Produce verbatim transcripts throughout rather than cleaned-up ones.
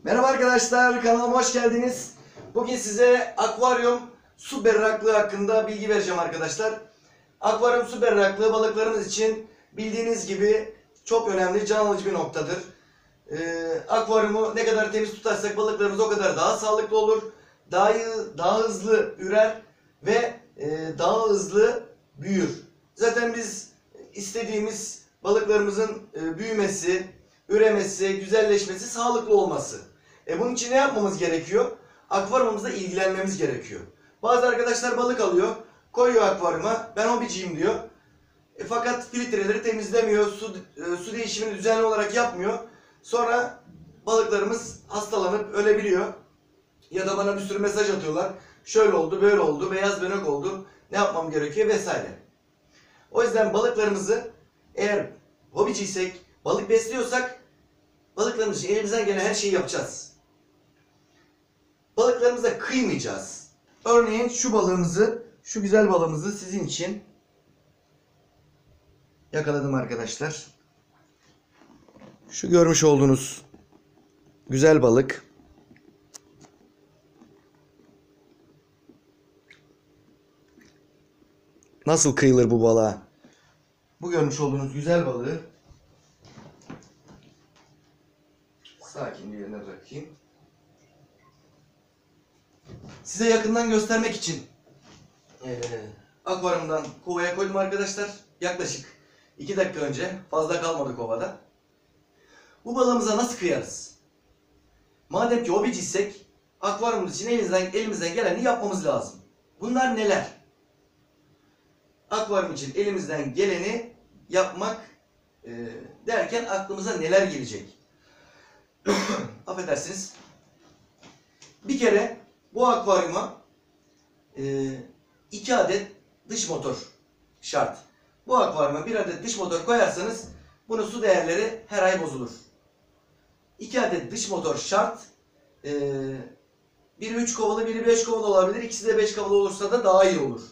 Merhaba arkadaşlar, kanalıma hoş geldiniz. Bugün size akvaryum su berraklığı hakkında bilgi vereceğim arkadaşlar. Akvaryum su berraklığı balıklarımız için bildiğiniz gibi çok önemli, can alıcı bir noktadır. Ee, akvaryumu ne kadar temiz tutarsak balıklarımız o kadar daha sağlıklı olur. Daha, daha hızlı ürer ve e, daha hızlı büyür. Zaten biz istediğimiz balıklarımızın e, büyümesi, üremesi, güzelleşmesi, sağlıklı olması. E bunun için ne yapmamız gerekiyor? Akvaryumumuzla ilgilenmemiz gerekiyor. Bazı arkadaşlar balık alıyor, koyuyor akvaryuma. Ben hobiciyim diyor. E fakat filtreleri temizlemiyor, su, e, su değişimini düzenli olarak yapmıyor. Sonra balıklarımız hastalanıp ölebiliyor. Ya da bana bir sürü mesaj atıyorlar. Şöyle oldu, böyle oldu, beyaz dönek oldu. Ne yapmam gerekiyor vesaire. O yüzden balıklarımızı eğer hobiciysek, balık besliyorsak balıklarımız için elimizden gelen her şeyi yapacağız. Balıklarımıza kıymayacağız. Örneğin şu balığımızı, şu güzel balığımızı sizin için yakaladım arkadaşlar. Şu görmüş olduğunuz güzel balık. Nasıl kıyılır bu balığa? Bu görmüş olduğunuz güzel balığı sakin bir yerine bırakayım. Size yakından göstermek için ee, akvaryumdan kovaya koydum arkadaşlar. Yaklaşık iki dakika önce, fazla kalmadı kovada. Bu balığımıza nasıl kıyarız? Madem ki hobiciysek akvaryumumuz için elimizden, elimizden geleni yapmamız lazım. Bunlar neler? Akvaryum için elimizden geleni yapmak e, derken aklımıza neler gelecek? Affedersiniz. Bir kere bu akvaryuma e, iki adet dış motor şart. Bu akvaryuma bir adet dış motor koyarsanız bunun su değerleri her ay bozulur. iki adet dış motor şart. E, biri üç kovalı, biri beş kovalı olabilir. İkisi de beş kovalı olursa da daha iyi olur.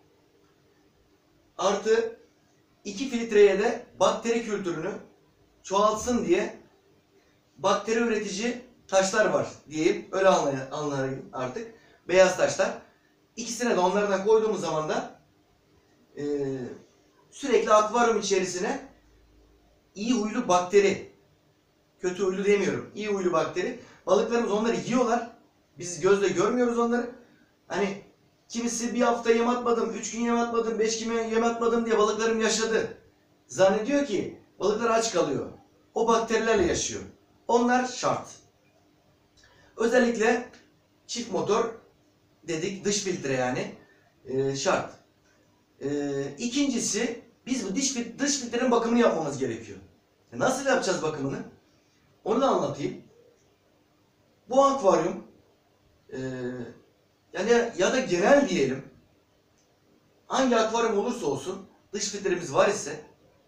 Artı iki filtreye de bakteri kültürünü çoğaltsın diye bakteri üretici taşlar var diyeyim. Öyle anlayın artık. Beyaz taşlar. İkisine de onlardan koyduğumuz zaman da e, sürekli akvaryum içerisine iyi huylu bakteri, kötü huylu demiyorum, iyi huylu bakteri. Balıklarımız onları yiyorlar. Biz gözle görmüyoruz onları. Hani kimisi bir hafta yem atmadım, üç gün yem atmadım, beş gün yem atmadım diye balıklarım yaşadı. Zannediyor ki balıklar aç kalıyor. O bakterilerle yaşıyor. Onlar şart. Özellikle çift motor dedik, dış filtre yani e, şart. E, ikincisi biz bu dış, dış filtrenin bakımını yapmamız gerekiyor. E nasıl yapacağız bakımını? Onu da anlatayım. Bu akvaryum e, yani ya da genel diyelim hangi akvaryum olursa olsun dış filtremiz var ise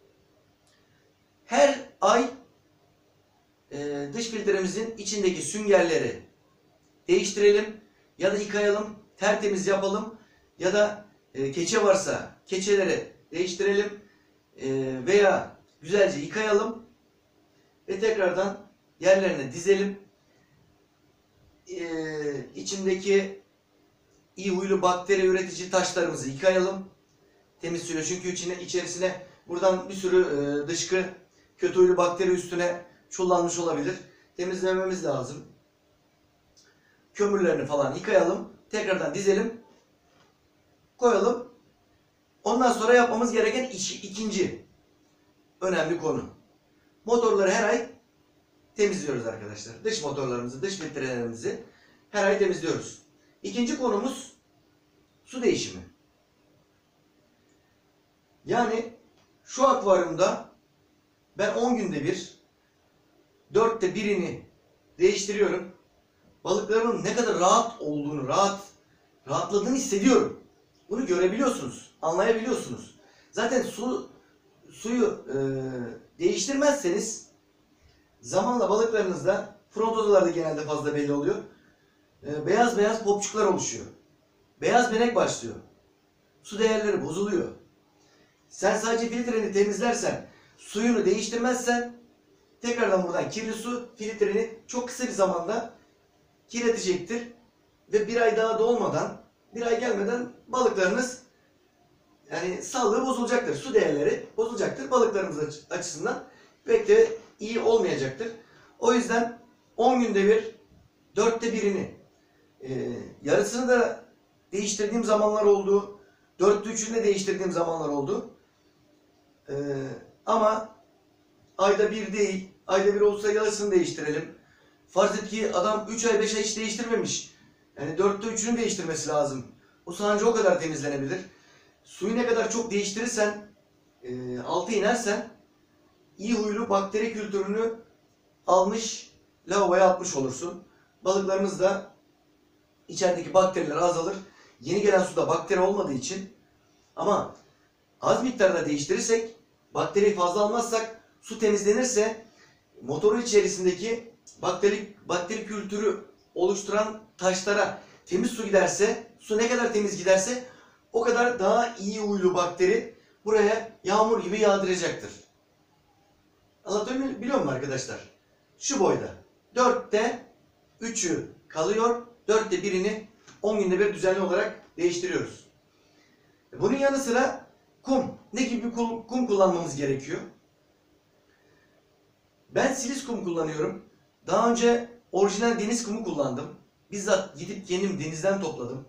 her ay e, dış filtremizin içindeki süngerleri değiştirelim ya da yıkayalım, tertemiz yapalım ya da e, keçe varsa keçeleri değiştirelim e, veya güzelce yıkayalım ve tekrardan yerlerine dizelim. E, içindeki iyi huylu bakteri üretici taşlarımızı yıkayalım. Temiz suyla, çünkü içine, içerisine buradan bir sürü e, dışkı kötü huylu bakteri üstüne çullanmış olabilir. Temizlememiz lazım. Kömürlerini falan yıkayalım. Tekrardan dizelim. Koyalım. Ondan sonra yapmamız gereken iş, ikinci önemli konu. Motorları her ay temizliyoruz arkadaşlar. Dış motorlarımızı, dış filtrelerimizi her ay temizliyoruz. İkinci konumuz su değişimi. Yani şu akvaryumda ben on günde bir, dörtte birini değiştiriyorum. Balıklarımın ne kadar rahat olduğunu, rahat, rahatladığını hissediyorum. Bunu görebiliyorsunuz, anlayabiliyorsunuz. Zaten su suyu e, değiştirmezseniz zamanla balıklarınızda, frontozalarda genelde fazla belli oluyor. E, beyaz beyaz popçuklar oluşuyor. Beyaz benek başlıyor. Su değerleri bozuluyor. Sen sadece filtreni temizlersen, suyunu değiştirmezsen tekrardan buradan kirli su filtreni çok kısa bir zamanda kirletecektir. Ve bir ay daha dolmadan, bir ay gelmeden balıklarınız yani sağlığı bozulacaktır. Su değerleri bozulacaktır. Balıklarımız açısından pek de iyi olmayacaktır. O yüzden on günde bir, dörtte birini, e, yarısını da değiştirdiğim zamanlar oldu. Dörtte üçünü de değiştirdiğim zamanlar oldu. E, ama ayda bir değil, ayda bir olsa yarısını değiştirelim. Farz et ki adam üç ay beş ay hiç değiştirmemiş. Yani dörtte üçünü değiştirmesi lazım. O sancı o kadar temizlenebilir. Suyu ne kadar çok değiştirirsen, e, altı inersen iyi huylu bakteri kültürünü almış, lavaboya atmış olursun. Balıklarımız da içerideki bakteriler azalır. Yeni gelen suda bakteri olmadığı için ama az miktarda değiştirirsek, bakteri fazla almazsak, su temizlenirse motorun içerisindeki bakteri, bakteri kültürü oluşturan taşlara temiz su giderse, su ne kadar temiz giderse o kadar daha iyi huylu bakteri buraya yağmur gibi yağdıracaktır. Anlatabiliyor muyum arkadaşlar? Şu boyda. Dörtte üçü kalıyor. Dörtte birini on günde bir düzenli olarak değiştiriyoruz. Bunun yanı sıra kum. Ne gibi bir kum kullanmamız gerekiyor? Ben silis kum kullanıyorum. Daha önce orijinal deniz kumu kullandım. Bizzat gidip kendim denizden topladım.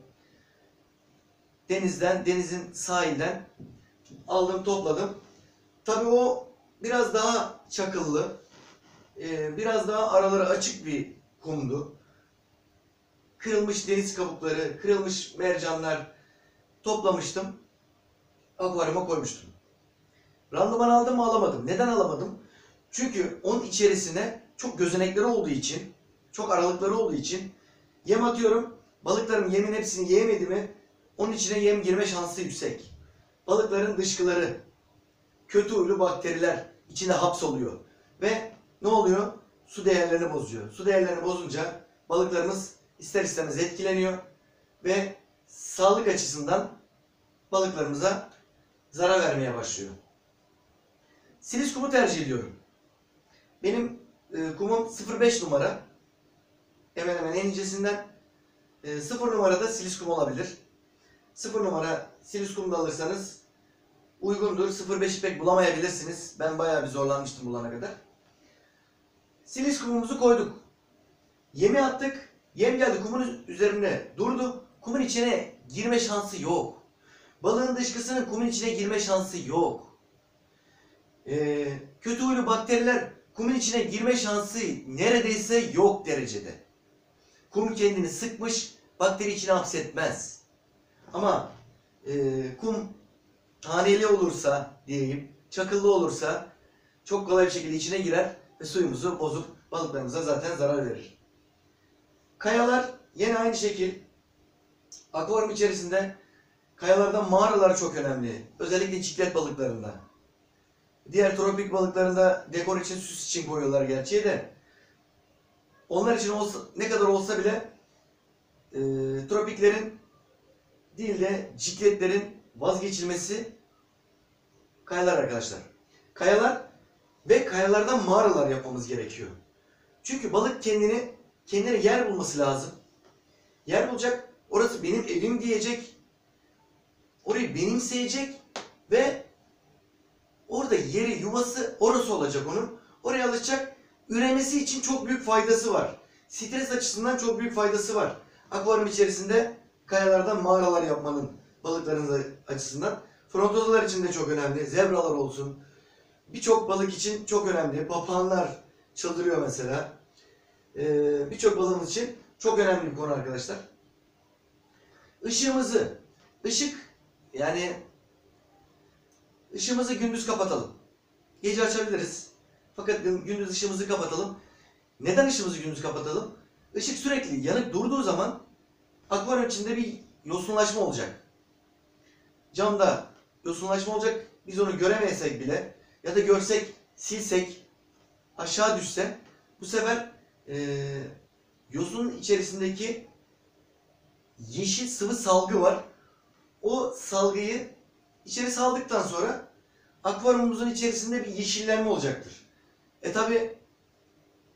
Denizden, denizin sahilden aldım, topladım. Tabii o biraz daha çakıllı, biraz daha araları açık bir kumdu. Kırılmış deniz kabukları, kırılmış mercanlar toplamıştım. Akvaryuma koymuştum. Randıman aldım mı alamadım. Neden alamadım? Çünkü onun içerisine çok gözenekleri olduğu için, çok aralıkları olduğu için yem atıyorum. Balıklarım yemin hepsini yiyemedi mi onun içine yem girme şansı yüksek. Balıkların dışkıları, kötü huylu bakteriler içine hapsoluyor. Ve ne oluyor? Su değerlerini bozuyor. Su değerlerini bozunca balıklarımız ister istemez etkileniyor. Ve sağlık açısından balıklarımıza zarar vermeye başlıyor. Silis kumu tercih ediyorum. Benim e, kumum sıfır beş numara. Hemen hemen en incesinden. E, sıfır numarada silis kum olabilir. sıfır numara silis kum da alırsanız uygundur. sıfır beşi pek bulamayabilirsiniz. Ben bayağı bir zorlanmıştım bulana kadar. Silis kumumuzu koyduk. Yemi attık. Yem geldi kumun üzerine durdu. Kumun içine girme şansı yok. Balığın dışkısının kumun içine girme şansı yok. Ee, kötü huylu bakteriler kumun içine girme şansı neredeyse yok derecede. Kum kendini sıkmış, bakteri içine hapsetmez. Ama e, kum taneli olursa diyeyim, çakıllı olursa çok kolay bir şekilde içine girer ve suyumuzu bozup balıklarımıza zaten zarar verir. Kayalar yine aynı şekil. Akvaryum içerisinde kayalardan mağaralar çok önemli. Özellikle ciklet balıklarında. Diğer tropik balıklarında dekor için, süs için koyuyorlar gerçeği de. Onlar için olsa, ne kadar olsa bile e, tropiklerin değil de cikletlerin vazgeçilmesi kayalar arkadaşlar. Kayalar ve kayalardan mağaralar yapmamız gerekiyor. Çünkü balık kendini kendine yer bulması lazım. Yer bulacak, orası benim evim diyecek. Orayı benimseyecek ve orada yeri, yuvası orası olacak onun. Oraya alışacak. Üremesi için çok büyük faydası var. Stres açısından çok büyük faydası var. Akvaryum içerisinde kayalardan mağaralar yapmanın balıkların açısından. Frontozalar için de çok önemli. Zebralar olsun. Birçok balık için çok önemli. Papağanlar çıldırıyor mesela. Ee, Birçok balığımız için çok önemli bir konu arkadaşlar. Işığımızı, ışık yani ışığımızı gündüz kapatalım. Gece açabiliriz. Fakat gündüz ışığımızı kapatalım. Neden ışığımızı gündüz kapatalım? Işık sürekli yanık durduğu zaman akvaryum içinde bir yosunlaşma olacak. Camda yosunlaşma olacak. Biz onu göremeyesek bile ya da görsek, silsek, aşağı düşse bu sefer e, yosunun içerisindeki yeşil sıvı salgı var. O salgıyı içeri saldıktan sonra akvaryumumuzun içerisinde bir yeşillenme olacaktır. E tabi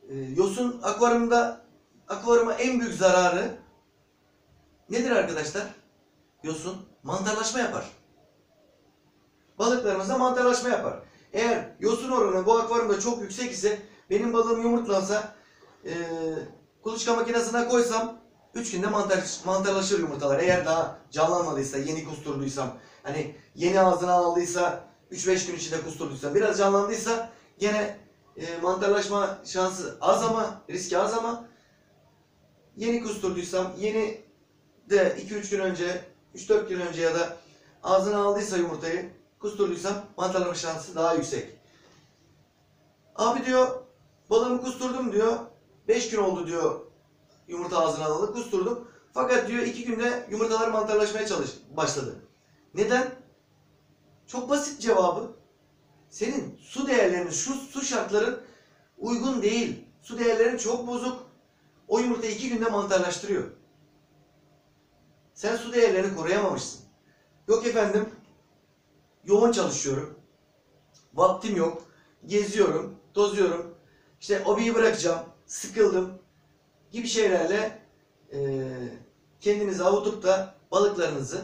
e, yosun akvaryumda akvaryuma en büyük zararı nedir arkadaşlar? Yosun mantarlaşma yapar. Balıklarımızda mantarlaşma yapar. Eğer yosun oranı bu akvaryumda çok yüksek ise, benim balığım yumurtlansa e, kuluçka makinesine koysam üç günde mantar, mantarlaşır yumurtalar. Eğer daha canlanmadıysa, yeni kusturduysam, hani yeni ağzına aldıysa, üç beş gün içinde kusturduysa, biraz canlandıysa gene e, mantarlaşma şansı az ama, riski az ama yeni kusturduysam, yeni de iki üç gün önce, üç dört gün önce ya da ağzına aldıysa yumurtayı, kusturduysam mantarlama şansı daha yüksek. Abi diyor, balığımı kusturdum diyor, beş gün oldu diyor yumurta ağzına alalı, kusturdum. Fakat diyor iki günde yumurtalar mantarlaşmaya çalış başladı. Neden? Çok basit cevabı. Senin su değerlerin, şu su şartların uygun değil. Su değerlerin çok bozuk. O yumurtayı iki günde mantarlaştırıyor. Sen su değerlerini koruyamamışsın. Yok efendim, yoğun çalışıyorum. Vaktim yok. Geziyorum, tozuyorum. İşte hobiyi bırakacağım. Sıkıldım. Gibi şeylerle e, kendinizi avutup da balıklarınızı,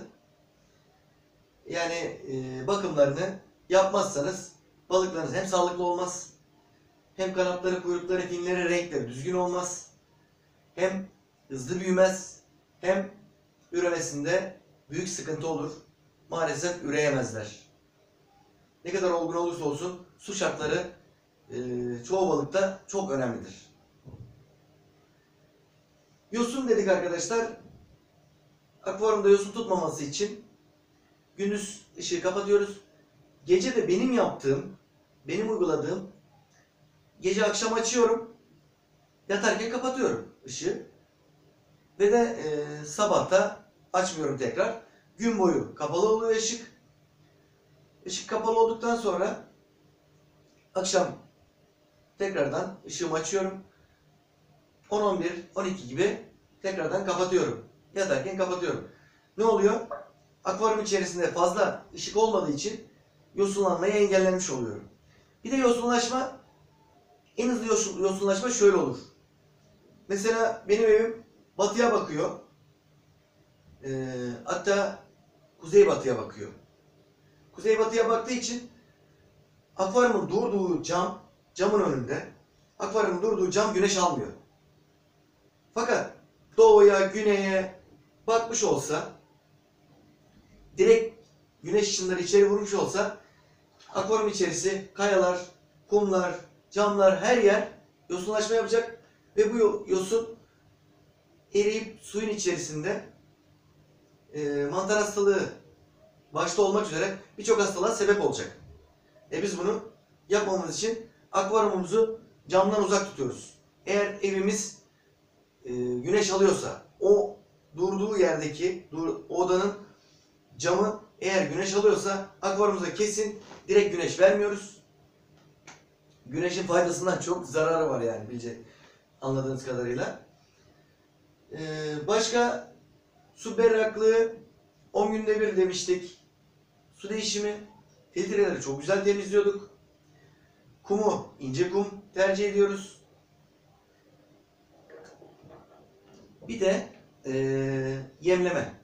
yani e, bakımlarını yapmazsanız balıklarınız hem sağlıklı olmaz, hem kanatları, kuyrukları, finleri, renkleri düzgün olmaz, hem hızlı büyümez, hem üremesinde büyük sıkıntı olur. Maalesef üreyemezler. Ne kadar olgun olursa olsun su şartları e, çoğu balıkta çok önemlidir. Yosun dedik arkadaşlar. Akvaryumda yosun tutmaması için gündüz ışığı kapatıyoruz. Gece de benim yaptığım, benim uyguladığım, gece akşam açıyorum, yatarken kapatıyorum ışığı. Ve de e, sabahta açmıyorum tekrar. Gün boyu kapalı oluyor ışık. Işık kapalı olduktan sonra akşam tekrardan ışığımı açıyorum. on on bir on iki gibi tekrardan kapatıyorum. Yatarken kapatıyorum. Ne oluyor? Akvaryum içerisinde fazla ışık olmadığı için yosunlanmayı engellemiş oluyorum. Bir de yosunlaşma, en hızlı yosunlaşma şöyle olur. Mesela benim evim batıya bakıyor. Ee, hatta kuzeybatıya bakıyor. Kuzeybatıya baktığı için akvaryumun durduğu cam, camın önünde, akvaryumun durduğu cam güneş almıyor. Fakat doğuya, güneye bakmış olsa, direkt güneş ışınları içeri vurmuş olsa, akvaryum içerisi, kayalar, kumlar, camlar, her yer yosunlaşma yapacak ve bu yosun eriyip suyun içerisinde e, mantar hastalığı başta olmak üzere birçok hastalığa sebep olacak. E biz bunu yapmamamız için akvaryumumuzu camdan uzak tutuyoruz. Eğer evimiz e, güneş alıyorsa, o durduğu yerdeki dur, odanın camı eğer güneş alıyorsa akvaryumumuza kesin direkt güneş vermiyoruz. Güneşin faydasından çok zararı var yani, bilecek anladığınız kadarıyla. Ee, başka su berraklığı on günde bir demiştik. Su değişimi, filtreleri çok güzel temizliyorduk. Kumu ince kum tercih ediyoruz. Bir de ee, yemleme.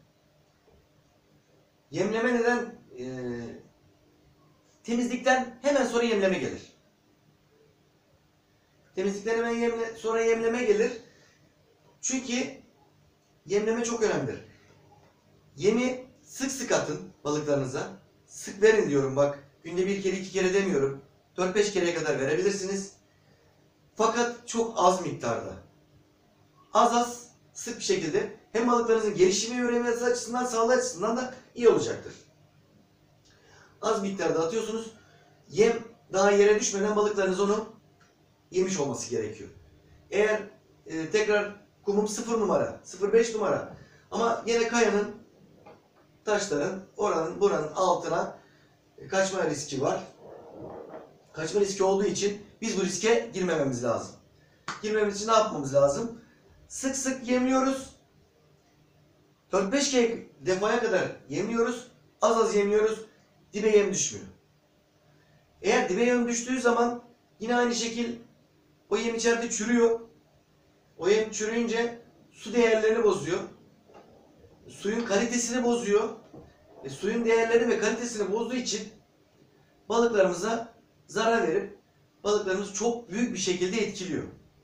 Yemleme neden? Ee, temizlikten hemen sonra yemleme gelir. Temizlikten hemen yemle, sonra yemleme gelir. Çünkü yemleme çok önemlidir. Yemi sık sık atın balıklarınıza. Sık verin diyorum bak. Günde bir kere iki kere demiyorum. dört beş kereye kadar verebilirsiniz. Fakat çok az miktarda. Az az sık bir şekilde hem balıklarınızın gelişimi ve üremesi açısından, sağlığı açısından da iyi olacaktır. Az miktarda atıyorsunuz. Yem daha yere düşmeden balıklarınız onu yemiş olması gerekiyor. Eğer e, tekrar kumum sıfır numara, sıfır beş numara ama yine kayanın, taşların, oranın, buranın altına kaçma riski var. Kaçma riski olduğu için biz bu riske girmememiz lazım. Girmemiz için ne yapmamız lazım? Sık sık yemliyoruz. dört beş defaya kadar yemliyoruz. Az az yemliyoruz. Dibe yem düşmüyor. Eğer dibe yem düştüğü zaman yine aynı şekil O yem içeride çürüyor. O yem çürüyünce su değerlerini bozuyor. Suyun kalitesini bozuyor. E, suyun değerlerini ve kalitesini bozduğu için balıklarımıza zarar verip balıklarımızı çok büyük bir şekilde etkiliyor.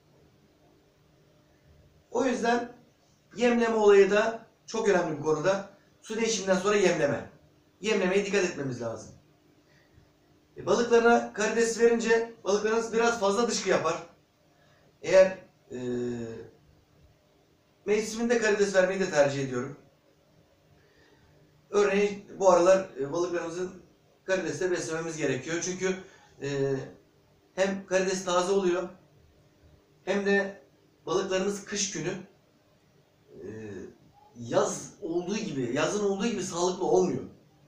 O yüzden yemleme olayı da çok önemli bir konuda. Su değişiminden sonra yemleme. Yemlemeye dikkat etmemiz lazım. E, balıklarına karides verince balıklarınız biraz fazla dışkı yapar. Eğer e, mevsiminde karides vermeyi de tercih ediyorum. Örneğin bu aralar e, balıklarımızın karidesle beslememiz gerekiyor. Çünkü e, hem karides taze oluyor hem de balıklarımız kış günü e, yaz olduğu gibi, yazın olduğu gibi sağlıklı olmuyor.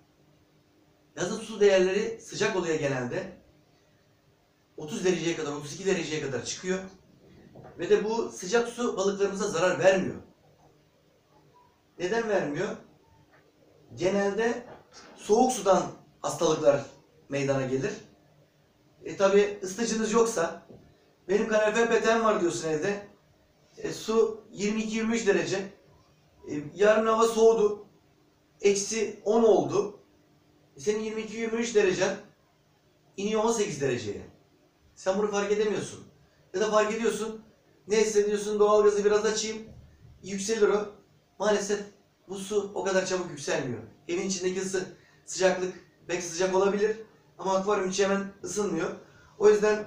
Yazın su değerleri sıcak oluyor genelde. otuz dereceye kadar, otuz iki dereceye kadar çıkıyor. Ve de bu sıcak su balıklarımıza zarar vermiyor. Neden vermiyor? Genelde soğuk sudan hastalıklar meydana gelir. E tabi ısıtıcınız yoksa, benim kalorifer peteğim var diyorsun evde. E, su yirmi iki yirmi üç derece. E, yarın hava soğudu. Eksi on oldu. E, senin yirmi iki yirmi üç derecen iniyor on sekiz dereceye. Sen bunu fark edemiyorsun. Ya da fark ediyorsun. Ne hissediyorsun? Doğalgazı biraz açayım. Yükselir o. Maalesef bu su o kadar çabuk yükselmiyor. Evin içindeki ısı, sıcaklık belki sıcak olabilir. Ama akvaryum içi hemen ısınmıyor. O yüzden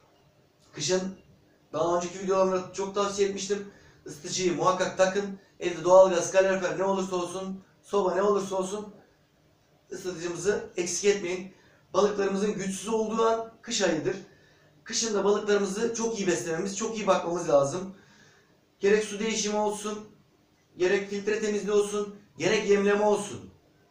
kışın daha önceki videolarımda çok tavsiye etmiştim. Isıtıcıyı muhakkak takın. Evde doğalgaz, kalorifer ne olursa olsun, soba ne olursa olsun ısıtıcımızı eksik etmeyin. Balıklarımızın güçsüz olduğu an kış ayıdır. Kışın da balıklarımızı çok iyi beslememiz, çok iyi bakmamız lazım. Gerek su değişimi olsun, gerek filtre temizliği olsun, gerek yemleme olsun.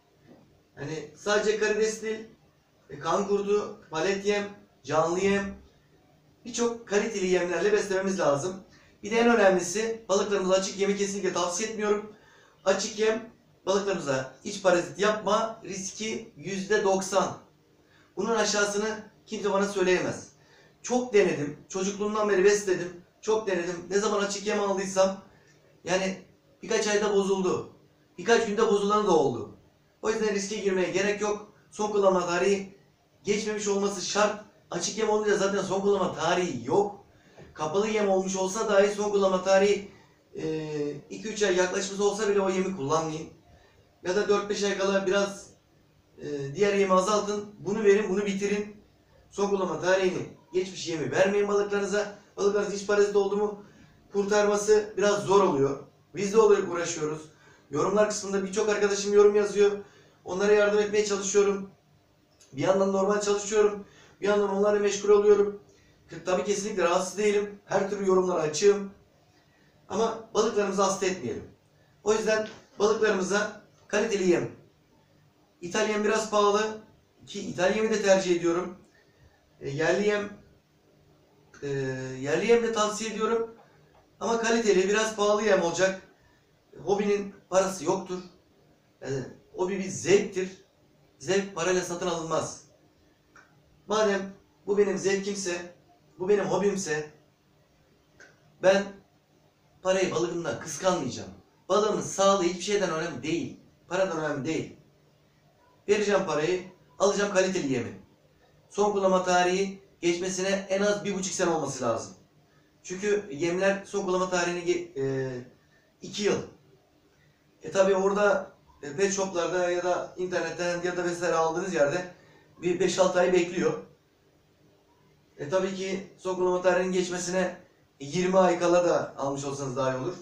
Hani sadece karides değil, kan kurdu, palet yem, canlı yem, birçok kaliteli yemlerle beslememiz lazım. Bir de en önemlisi balıklarımıza açık yemi kesinlikle tavsiye etmiyorum. Açık yem balıklarımıza iç parazit yapma riski yüzde doksan. Bunun aşağısını kimse bana söyleyemez. Çok denedim. Çocukluğumdan beri besledim. Çok denedim. Ne zaman açık yem aldıysam yani birkaç ayda bozuldu. Birkaç günde bozulan da oldu. O yüzden riske girmeye gerek yok. Son kullanma tarihi geçmemiş olması şart. Açık yem olunca zaten son kullanma tarihi yok. Kapalı yem olmuş olsa dahi son kullanma tarihi iki üç ay yaklaşmış olsa bile o yemi kullanmayın. Ya da dört beş ay kala biraz e, diğer yemi azaltın. Bunu verin, bunu bitirin. Son kullanma tarihini geçmiş yemi vermeyin balıklarınıza. Balıklarınız hiç parazit oldu mu kurtarması biraz zor oluyor. Biz de uğraşıyoruz. Yorumlar kısmında birçok arkadaşım yorum yazıyor. Onlara yardım etmeye çalışıyorum. Bir yandan normal çalışıyorum. Bir yandan onlarla meşgul oluyorum. Tabii kesinlikle rahatsız değilim. Her türlü yorumlara açığım. Ama balıklarımızı hasta etmeyelim. O yüzden balıklarımıza kaliteli yem. İthal yem biraz pahalı. Ki ithal yemi de tercih ediyorum. E, yerli yem e, yerli yem de tavsiye ediyorum. Ama kaliteli biraz pahalı yem olacak. Hobinin parası yoktur. Yani, hobi bir zevktir. Zevk parayla satın alınmaz. Madem bu benim zevkimse, bu benim hobimse ben parayı balığımdan kıskanmayacağım. Balığımın sağlığı hiçbir şeyden önemli değil. Paradan önemli değil. Vereceğim parayı, alacağım kaliteli yemi. Son kullanma tarihi geçmesine en az bir buçuk sene olması lazım. Çünkü yemler son kullanma tarihini e, iki yıl. E tabi orada e, pet shoplarda ya da internetten ya da vesaire aldığınız yerde bir beş altı ay bekliyor. E tabii ki son kullanma tarihinin geçmesine yirmi ay kala da almış olsanız daha iyi olur.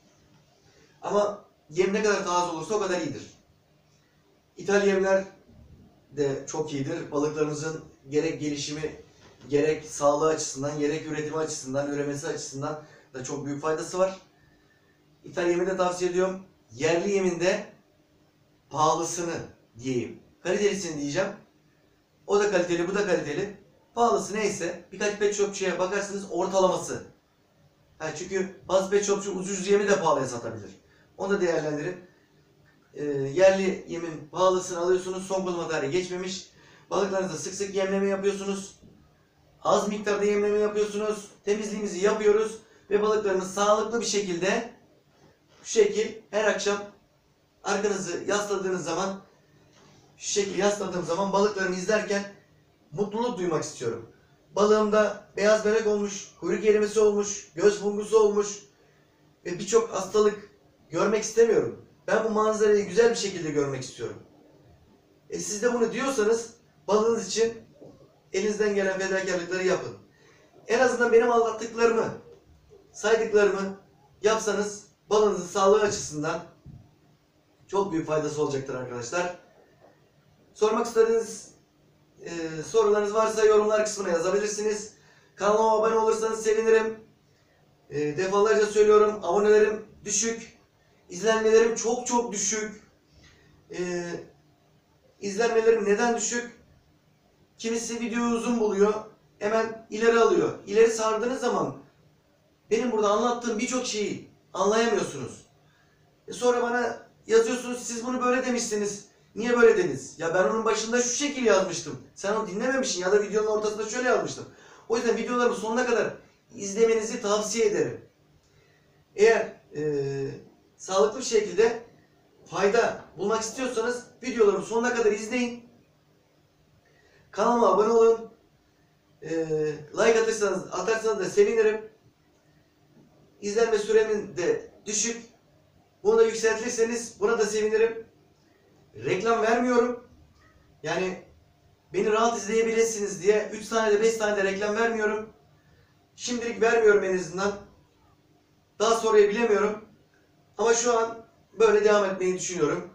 Ama yem ne kadar taze olursa o kadar iyidir. İthal yemler de çok iyidir. Balıklarımızın gerek gelişimi, gerek sağlığı açısından, gerek üretimi açısından, üremesi açısından da çok büyük faydası var. İthal yemi de tavsiye ediyorum. Yerli yemin de pahalısını diyeyim. Kalitelisini diyeceğim. O da kaliteli, bu da kaliteli. Pahalısı neyse birkaç pet shopçuya bakarsınız ortalaması. Ha, çünkü bazı pet shopçu ucuz yemi de pahalıya satabilir. Onu da değerlendirin. Ee, yerli yemin pahalısını alıyorsunuz. Son kullanma tarihi geçmemiş. Balıklarınızda sık sık yemleme yapıyorsunuz. Az miktarda yemleme yapıyorsunuz. Temizliğimizi yapıyoruz. Ve balıklarımız sağlıklı bir şekilde şu şekil her akşam arkanızı yasladığınız zaman şu şekil yasladığım zaman balıklarımı izlerken mutluluk duymak istiyorum. Balığımda beyaz benek olmuş, kuyruk erimesi olmuş, göz fungusu olmuş ve birçok hastalık görmek istemiyorum. Ben bu manzarayı güzel bir şekilde görmek istiyorum. E siz de bunu diyorsanız balığınız için elinizden gelen fedakarlıkları yapın. En azından benim anlattıklarımı, saydıklarımı yapsanız balığınızın sağlığı açısından çok büyük faydası olacaktır arkadaşlar. Sormak istediğiniz e, sorularınız varsa yorumlar kısmına yazabilirsiniz. Kanalıma abone olursanız sevinirim. E, defalarca söylüyorum, abonelerim düşük. İzlenmelerim çok çok düşük. E, izlenmelerim neden düşük? Kimisi videoyu uzun buluyor. Hemen ileri alıyor. İleri sardığınız zaman benim burada anlattığım birçok şeyi anlayamıyorsunuz. E sonra bana yazıyorsunuz, siz bunu böyle demişsiniz. Niye böyle dediniz? Ya ben onun başında şu şekil yazmıştım. Sen onu dinlememişsin ya da videonun ortasında şöyle yazmıştım. O yüzden videolarımı sonuna kadar izlemenizi tavsiye ederim. Eğer e, sağlıklı bir şekilde fayda bulmak istiyorsanız videolarımı sonuna kadar izleyin. Kanalıma abone olun. E, like atarsanız, atarsanız da sevinirim. İzlenme süremin de düşük. Bunu da yükseltirseniz buna da sevinirim. Reklam vermiyorum. Yani beni rahat izleyebilirsiniz diye üç tane de beş tane de reklam vermiyorum. Şimdilik vermiyorum en azından. Daha sonrayı bilemiyorum. Ama şu an böyle devam etmeyi düşünüyorum.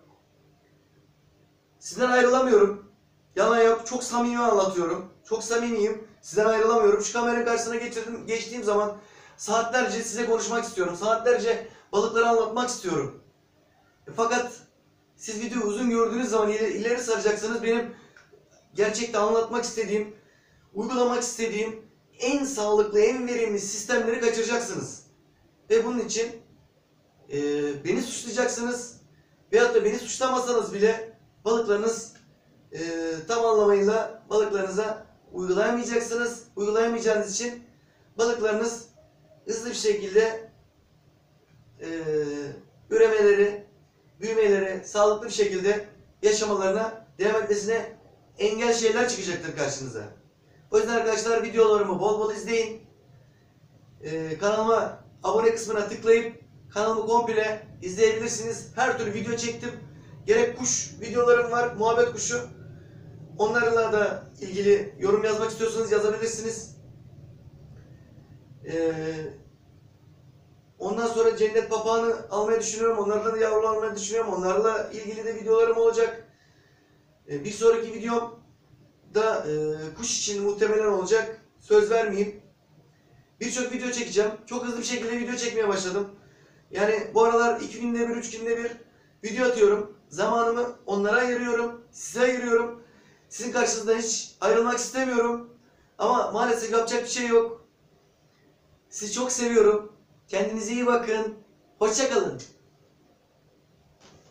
Sizden ayrılamıyorum. Yalan yok. Çok samimi anlatıyorum. Çok samimiyim. Sizden ayrılamıyorum. Şu kameranın karşısına geçirdim, geçtiğim zaman saatlerce size konuşmak istiyorum. Saatlerce balıkları anlatmak istiyorum. E, fakat siz videoyu uzun gördüğünüz zaman ileri, ileri saracaksınız. Benim gerçekten anlatmak istediğim, uygulamak istediğim en sağlıklı, en verimli sistemleri kaçıracaksınız. Ve bunun için e, beni suçlayacaksınız. Veyahut da beni suçlamasanız bile balıklarınız e, tam anlamıyla balıklarınıza uygulayamayacaksınız. Uygulayamayacağınız için balıklarınız hızlı bir şekilde e, üremeleri, büyümeleri, sağlıklı bir şekilde yaşamalarına devam etmesine engel şeyler çıkacaktır karşınıza. O yüzden arkadaşlar videolarımı bol bol izleyin. Ee, kanalıma abone kısmına tıklayıp kanalımı komple izleyebilirsiniz. Her türlü video çektim. Gerek kuş videolarım var, muhabbet kuşu. Onlarla da ilgili yorum yazmak istiyorsanız yazabilirsiniz. Ee, Ondan sonra cennet papağanı almayı düşünüyorum. Onlardan da yavru almayı düşünüyorum. Onlarla ilgili de videolarım olacak. Ee, bir sonraki videom da e, kuş için muhtemelen olacak. Söz vermeyeyim. Birçok video çekeceğim. Çok hızlı bir şekilde video çekmeye başladım. Yani bu aralar iki günde bir, üç günde bir video atıyorum. Zamanımı onlara ayırıyorum. Size ayırıyorum. Sizin karşınızda hiç ayrılmak istemiyorum. Ama maalesef yapacak bir şey yok. Sizi çok seviyorum. Kendinize iyi bakın. Hoşça kalın.